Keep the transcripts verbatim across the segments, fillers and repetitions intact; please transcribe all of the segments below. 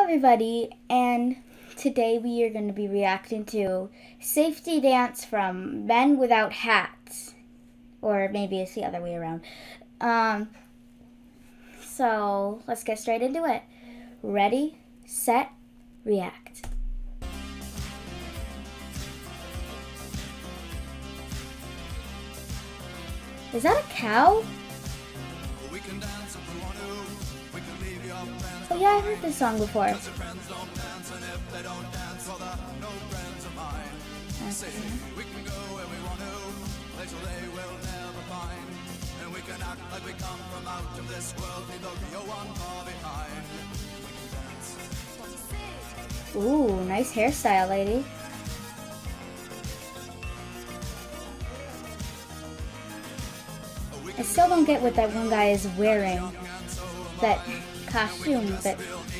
everybody, and today we are going to be reacting to Safety Dance from Men Without Hats. Or maybe it's the other way around. Um, so let's get straight into it. Ready, set, react. Is that a cow? Oh yeah, I heard this song before. Okay. Ooh, nice hairstyle, lady. I still don't get what that one guy is wearing. That costume, but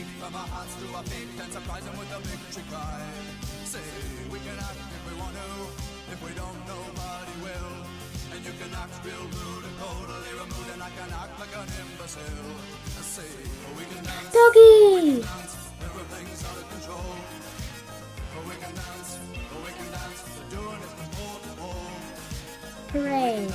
Doggy! Hooray!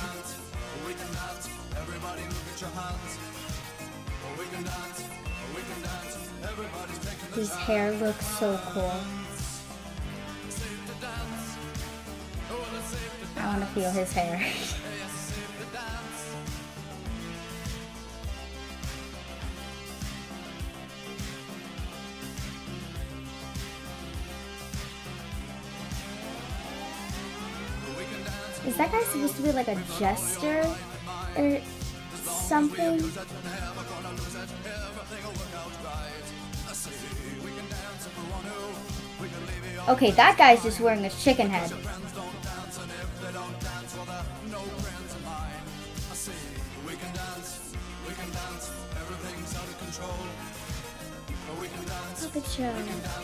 His hair looks so cool. I want to feel his hair. Is that guy supposed to be like a jester or something? Okay, that guy's just wearing a chicken head. Puppet show.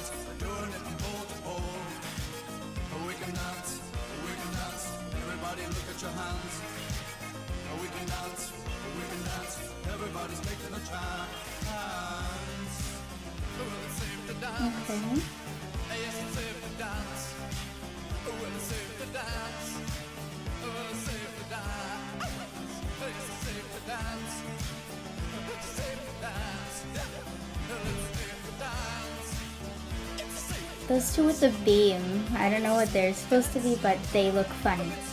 Everybody look at your hands. We can dance, we can dance. Everybody's making a chance. It's safe to dance. Okay. Yes, it's safe to dance. It's safe to dance. It's safe to dance. It's safe to dance. It's safe to dance. It's safe to dance. Those two with the beam, I don't know what they're supposed to be, but they look funny.